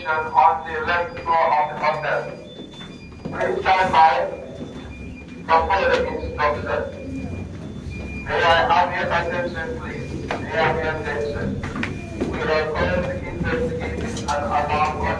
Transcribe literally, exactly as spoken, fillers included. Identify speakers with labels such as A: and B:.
A: station on the left floor of the hotel. Please stand by for further instructions. May I have your attention, please? May I have your attention? We are currently investigating an alarm